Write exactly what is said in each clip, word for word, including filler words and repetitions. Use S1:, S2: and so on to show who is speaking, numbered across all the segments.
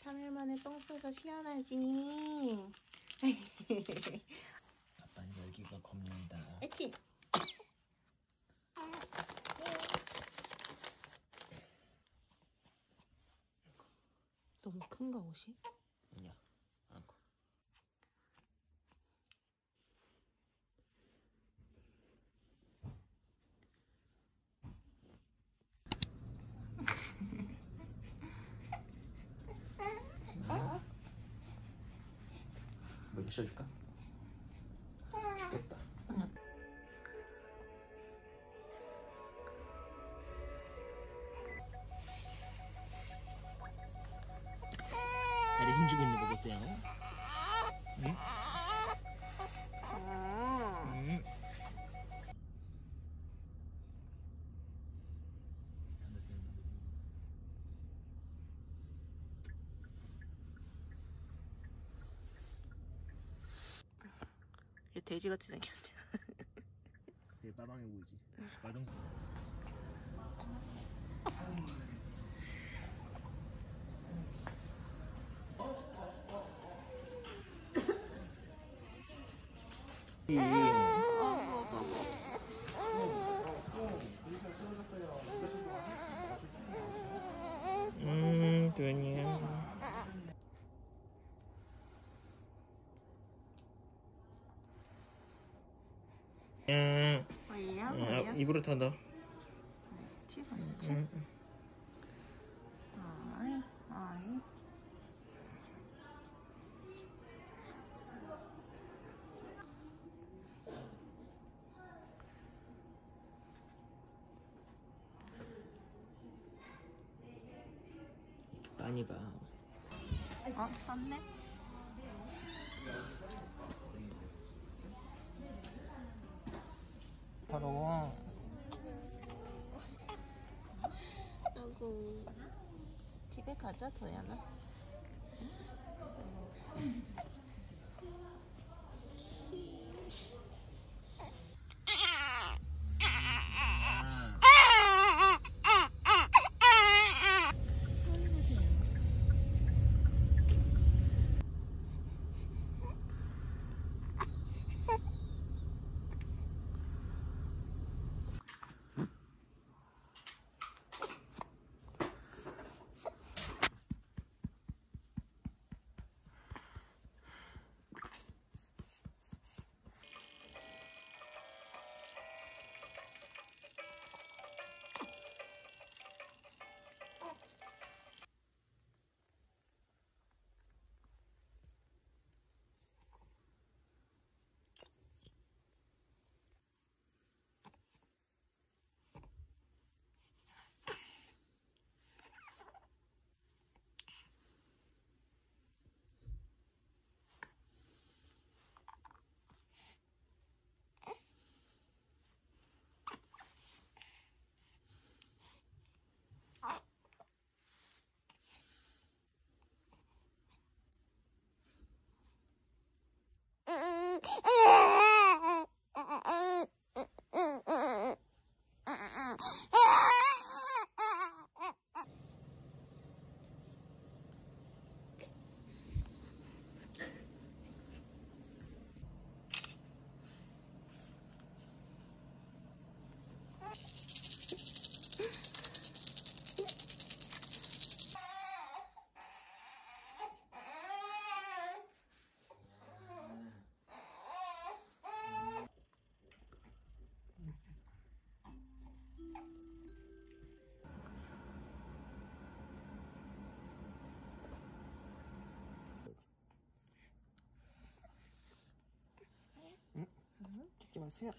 S1: 삼 일 만에 똥 싸서 시원하지?
S2: 아빠는 열기가 겁난다.
S1: 에치! 너무 큰가 옷이?
S2: 아니야, 안 커. 뭐 해줘줄까? 죽겠다. 다리 힘주고 있는 거 보세요. 응? 응?
S1: 얘 돼지같이 생겼네.
S2: 되게 빠방해 보이지? 마정. 음, 그러냐. 음,
S1: 뭐야?
S2: 음, 입으로 다 넣어.
S1: 치즈치?
S2: 음,
S1: 아이, 아이.
S2: 많이 봐.
S1: 어? 샀네?
S2: 더러워.
S1: 아이고. 집에 가자, 도연아.
S2: 죽지 마세요.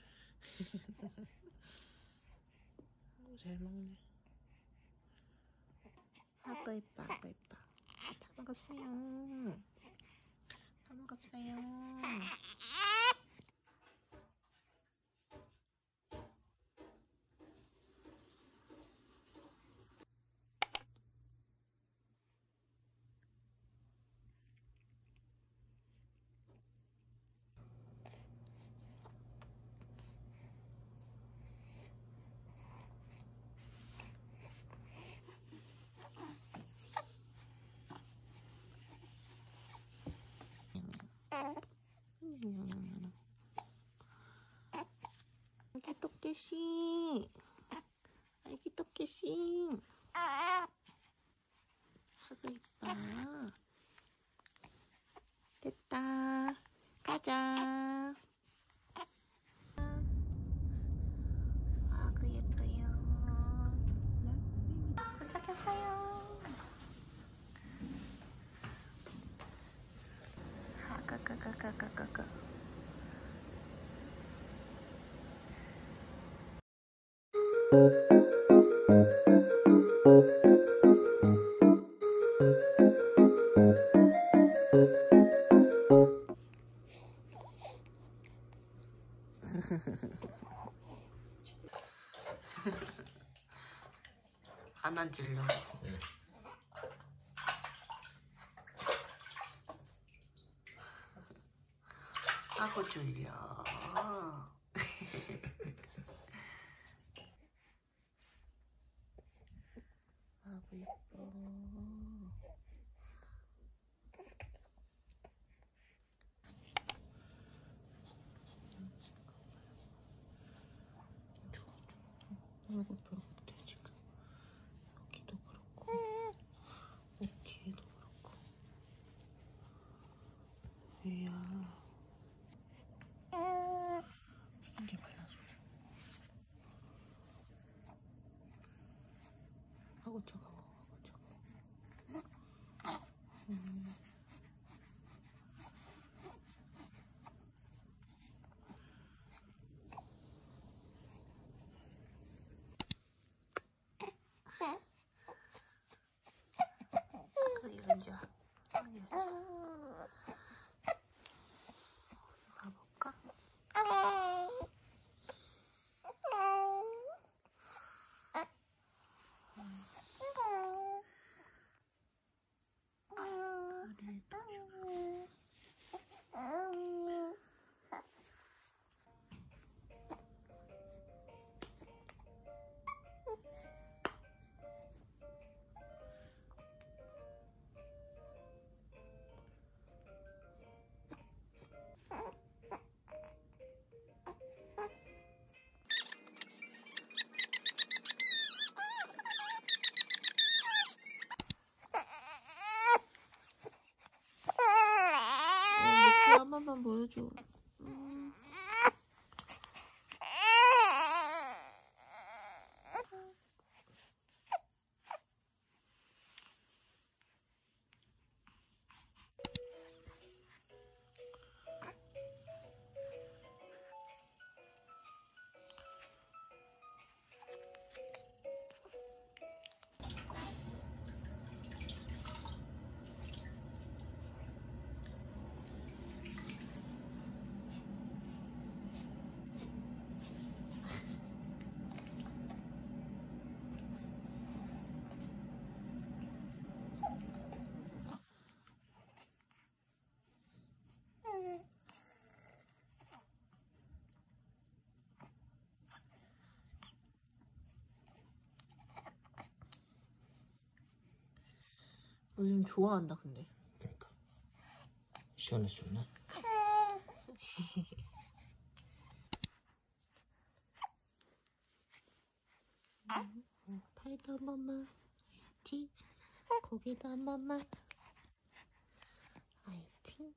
S2: 잘 먹네.
S1: 아까 이뻐, 아까 이뻐. 다 먹었어요. 다 먹었어요. 아기 토끼씨, 아기 토끼씨. 하고 있다. 됐다. 가자. 아그 예뻐요. 도착했어요. 아그그그그그그. 안 앉으려고.
S2: 응.
S1: 아고 졸려. 아고 예뻐. 아이고 배고프대 지금. 여기도 그렇고 뒤에도 그렇고. 얘야 핑계 발라줘. 아고 차가워. 아고 차가워. 음. 그 이건 줄. 이건 줄. 가볼까? 한 번만 보여줘. 음. 요즘 좋아한다 근데.
S2: 그러니까 시원해서 좋나?
S1: 음, 팔도 한 번만. 화이팅. 고기도 한 번만. 화이팅.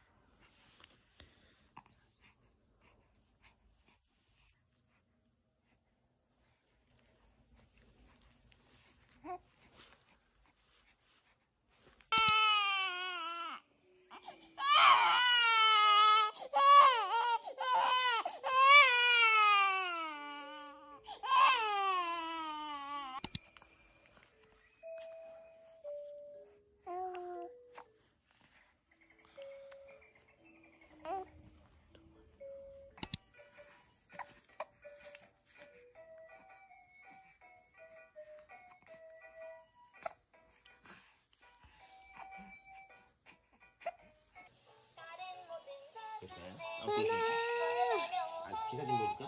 S2: 될까요? 아, 아, 기사 좀 볼까?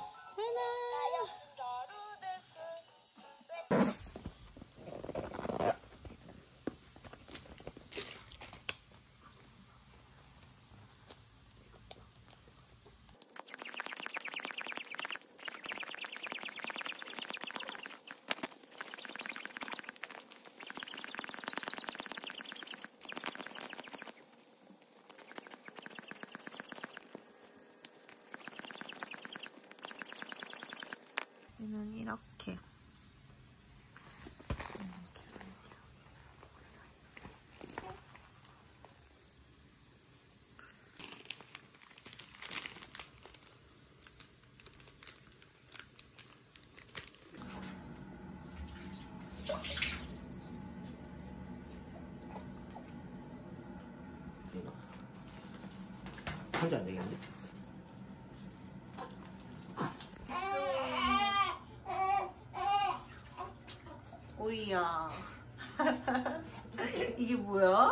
S1: 얘는 이렇게.
S2: 혼자 안 되겠는데?
S1: 오이야. 이게 뭐야?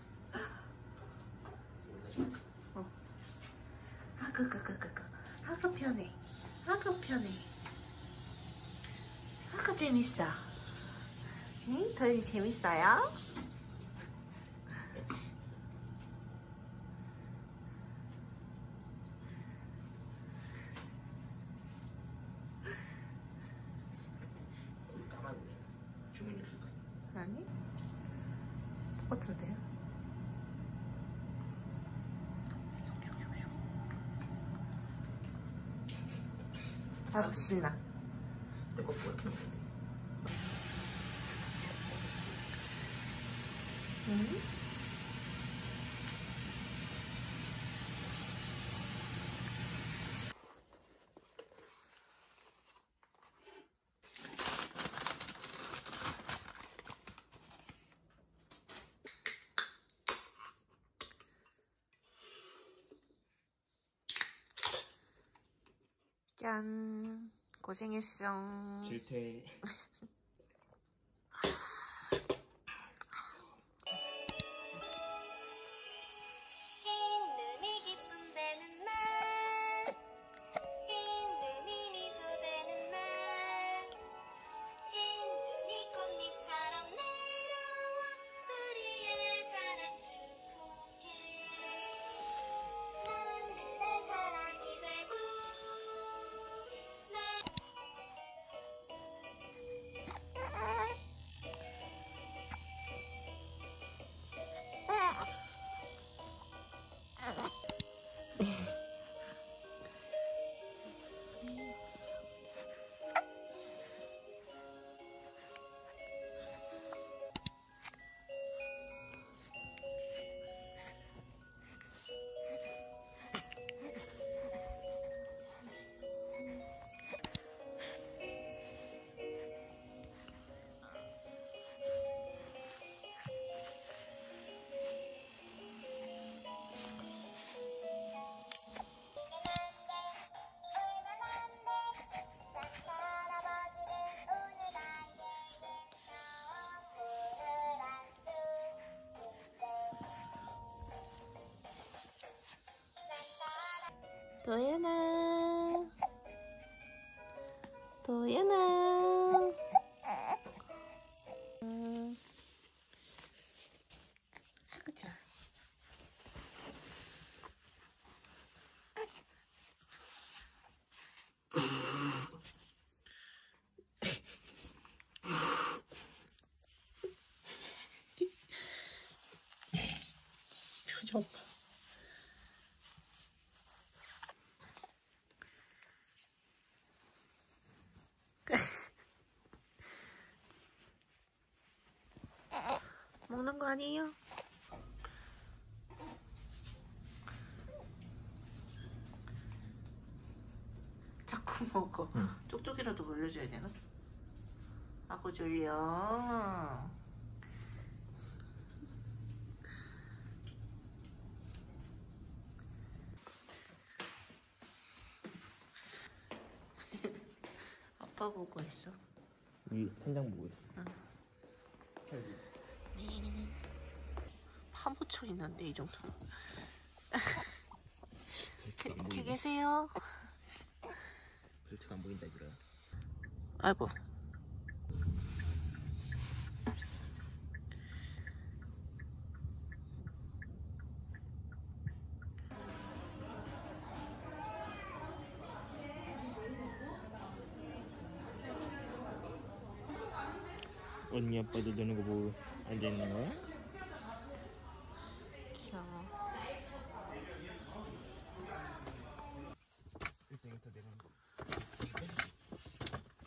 S1: 어. 아그 그 그 그 그. 아그 편해. 아그 편해. 아그 재밌어. 응? 도현이 재밌어요?
S2: 까마귀네. 주문이 줄까?
S1: 아니? 똑같은데요? 아우 신나.
S2: 내거 뭐 이렇게 먹는데?
S1: 응? 짠. 고생했어.
S2: 질퇴.
S1: 도연아. 도연아. 음. 아이고 좋아. 표정 봐. 먹는 거 아니에요? 자꾸 먹어.
S2: 응.
S1: 쪽쪽이라도 물려줘야 되나? 아고 졸려. 아빠 보고 있어.
S2: 위 천장 보고 있어.
S1: 응. 파묻혀 있는데 이 정도는. 이렇게 계세요.
S2: 벨트가 안 보인다 이거야.
S1: 아이고.
S2: 언니 아빠도 노는 거 보고 앉아 있는 거야?
S1: 귀여워.
S2: 일단 이따 내가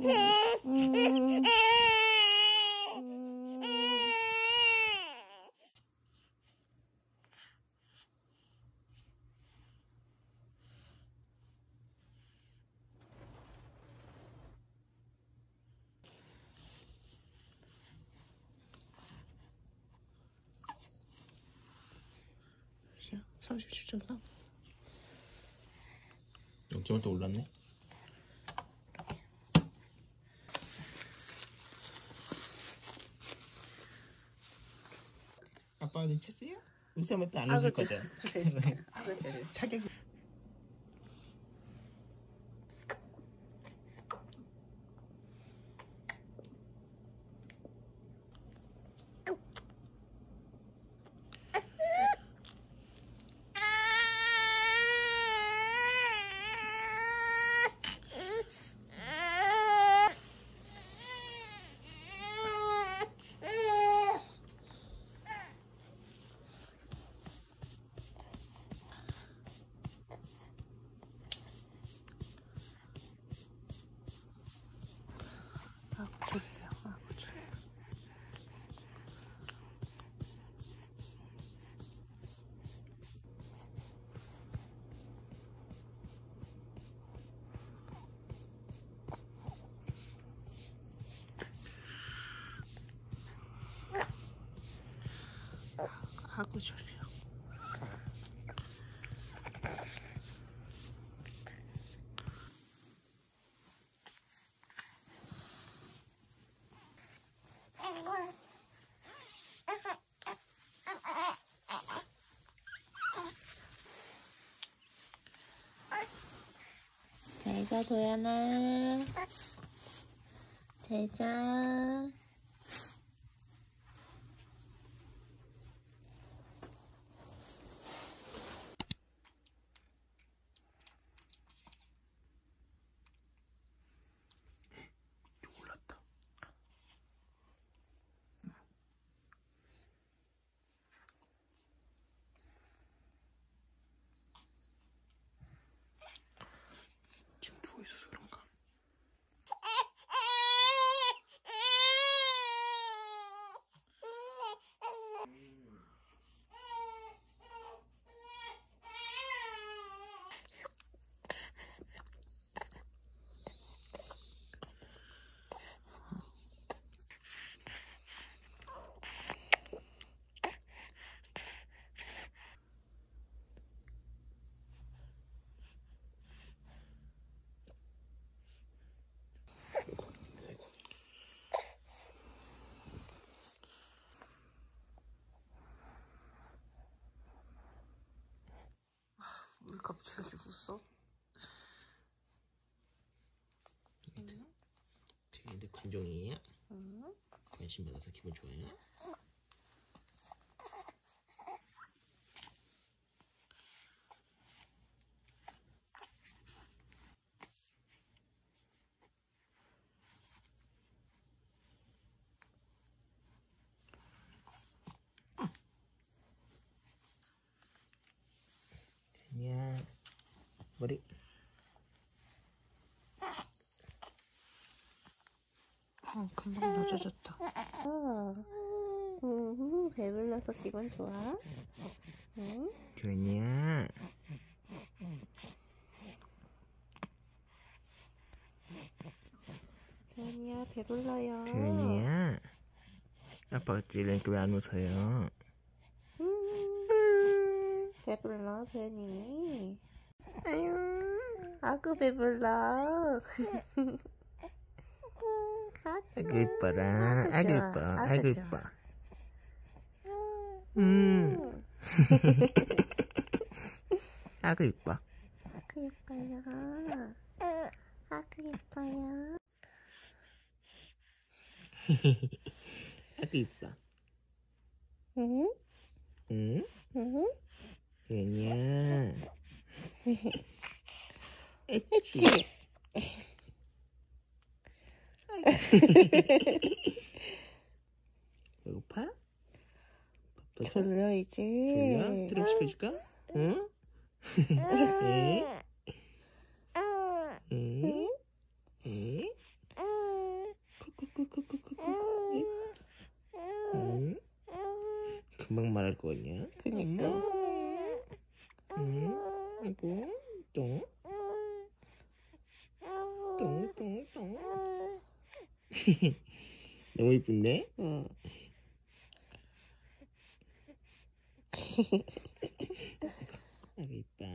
S1: 음. 삼십칠 점 삼.
S2: 영 점은 또 올랐네. 아빠는 쳤어요? 웃으면 또 안 웃을 거죠?
S1: 아, 그치.
S2: 자격이.
S1: 하고 졸려. 잘자 도연아. 잘자.
S2: 지금 누워있어서 그런가?
S1: 왜 갑자기 웃어?
S2: 저희한테 관종이에요?
S1: 응?
S2: 관심 받아서 기분 좋아요? 아니야. 머리.
S1: 어, 금방 늦어졌다. 어, 음, 배불러서 기분 좋아? 응?
S2: 교현이야.
S1: 도연이야, 배불러요.
S2: 교현이야. 아빠가 찔리니까 왜 안 웃어요?
S1: 음, 배불러, 도연이. 아유, 아구 배불러.
S2: 아구 이뻐라. 아구 이뻐. 아구 이뻐. 음. 아구 이뻐.
S1: 아구 이뻐요. 아구 이뻐요.
S2: 아구 이뻐.
S1: 응?
S2: 응?
S1: 응?
S2: 교현이야.
S1: 그치?
S2: 배고파?
S1: 졸려 이제.
S2: 졸려? 드럼 시켜줄까? 응? 응? 응? 응? 금방 말할 거 같냐?
S1: 그니까.
S2: 응? 아이고, 똥? 똥, 똥, 똥. 너무 이쁜데?
S1: 응.
S2: 아이고, 이뻐.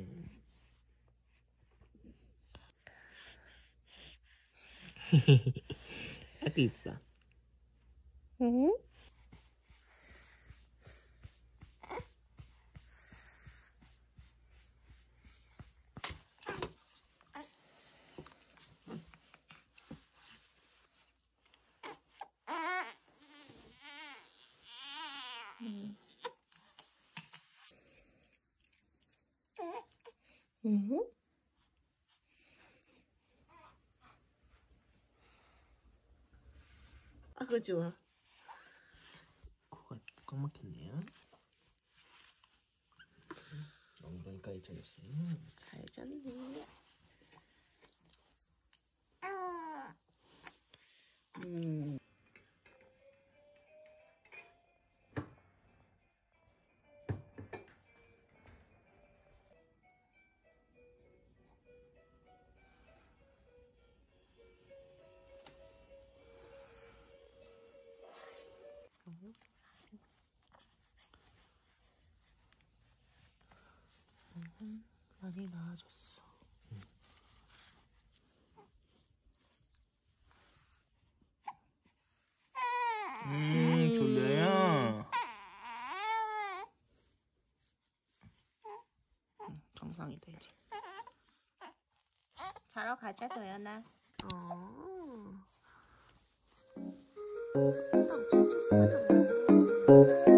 S2: 아이고, 이뻐.
S1: 응? 응. 응? 아, 그거 좋아.
S2: 코가 꽉 막혔네요. 엉덩이까지 젖었어요.
S1: 잘 잤네. 음. 음, 많이 나아졌어.
S2: 음, 졸려요.
S1: 응, 정상이다 이제. 자러 가자, 도연아. 어. 나 없어졌어요.